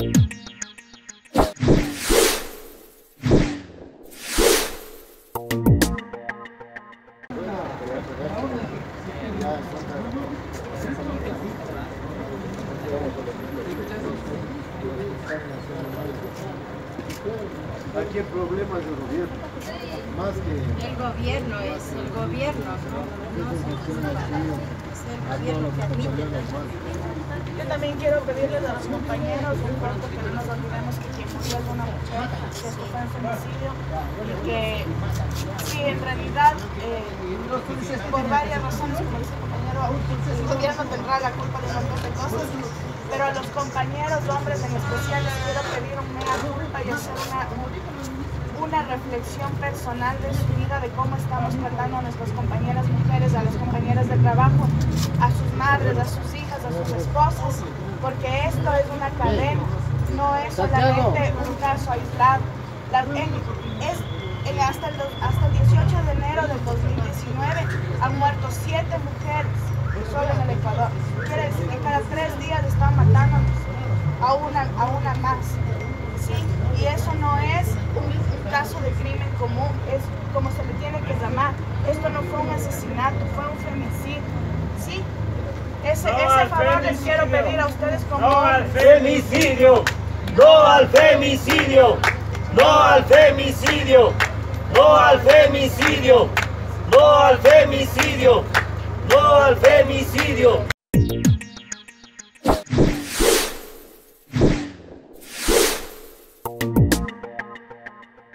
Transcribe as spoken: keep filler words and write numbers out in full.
Aquí el problema es el gobierno, más que... El gobierno es, el gobierno, ¿no? No es el gobierno que admite. Yo también quiero pedirles a los compañeros un poco que no nos olvidemos que quien murió es una mujer, que esto fue un femicidio y que sí, en realidad, eh, por varias razones, como dice el compañero, el gobierno tendrá la culpa de un montón de cosas, pero a los compañeros hombres en especial les quiero pedir un mea culpa y hacer una, una reflexión personal de su vida, de cómo estamos tratando a nuestras compañeras mujeres, a las compañeras de trabajo, a sus madres, a sus hijas, a sus esposas, porque esto es una cadena, no es solamente un caso aislado. La, en, es, en, hasta, el, hasta el dieciocho de enero del dos mil diecinueve han muerto siete mujeres solo en el Ecuador. Quiere decir que cada tres días están matando a una, a una más. ¿Sí? Y eso no es un, un caso de crimen común, es como se le tiene que llamar. Esto no fue un asesinato, fue un femicidio. ¿Sí? Ese, no ese favor femicidio. Les quiero pedir a ustedes como... ¡No al femicidio! ¡No al femicidio! ¡No al femicidio! ¡No al femicidio! ¡No al femicidio! ¡No al femicidio!